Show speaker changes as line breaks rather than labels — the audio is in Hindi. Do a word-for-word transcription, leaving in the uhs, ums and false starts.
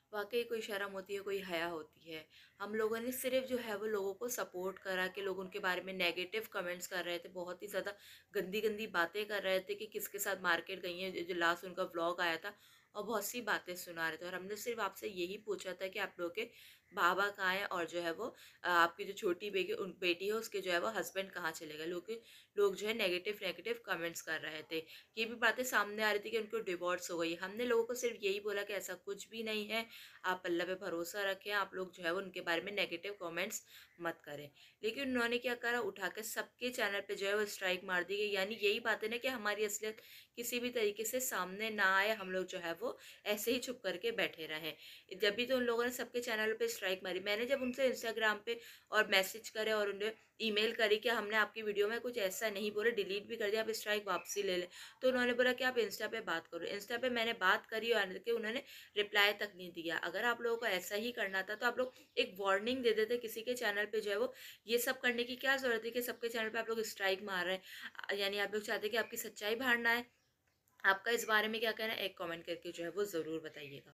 वाक़ई कोई शर्म होती है, कोई हया होती है। हम लोगों ने सिर्फ़ जो है वो लोगों को सपोर्ट करा कि लोग उनके बारे में नेगेटिव कमेंट्स कर रहे थे, बहुत ही ज़्यादा गंदी-गंदी बातें कर रहे थे कि किसके साथ मार्केट गई हैं, जो लास्ट उनका व्लॉग आया था और बहुत सी बातें सुना रहे थे और हमने सिर्फ़ आपसे यही पूछा था कि आप लोगों के बाबा कहाँ हैं और जो है वो अ, आपकी जो छोटी बेटी उन बेटी है उसके जो है वो हस्बैंड कहाँ चले गए। लोग लोग जो है नेगेटिव नेगेटिव कमेंट्स कर रहे थे। ये भी बातें सामने आ रही थी कि उनको डिवोर्स हो गई। हमने लोगों को सिर्फ़ यही बोला कि ऐसा कुछ भी नहीं है, आप अल्लाह पे भरोसा रखें, आप लोग जो है वो उनके बारे में नेगेटिव कमेंट्स मत करें। लेकिन उन्होंने क्या करा, उठा के सबके चैनल पे जो है वो स्ट्राइक मार दी गई। यानी यही बात है ना कि हमारी असलियत किसी भी तरीके से सामने ना आए, हम लोग जो है वो ऐसे ही चुप करके बैठे रहें। जब भी तो उन लोगों ने सबके चैनल पे स्ट्राइक मारी, मैंने जब उनसे इंस्टाग्राम पे और मैसेज करे और उन्हें ईमेल करी कि हमने आपकी वीडियो में कुछ ऐसा नहीं बोला, डिलीट भी कर दिया, आप स्ट्राइक वापसी ले लें। तो उन्होंने बोला कि आप इंस्टा पे बात करो। इंस्टा पे मैंने बात करी और कि उन्होंने रिप्लाई तक नहीं दिया। अगर आप लोगों को ऐसा ही करना था तो आप लोग एक वार्निंग दे देते, किसी के चैनल पे जो है वो ये सब करने की क्या ज़रूरत है कि सबके चैनल पे आप लोग स्ट्राइक मार रहे हैं। अ, यानी आप लोग चाहते हैं कि आपकी सच्चाई बाहर ना आए। आपका इस बारे में क्या कहना है? एक कमेंट करके जो है वो ज़रूर बताइएगा।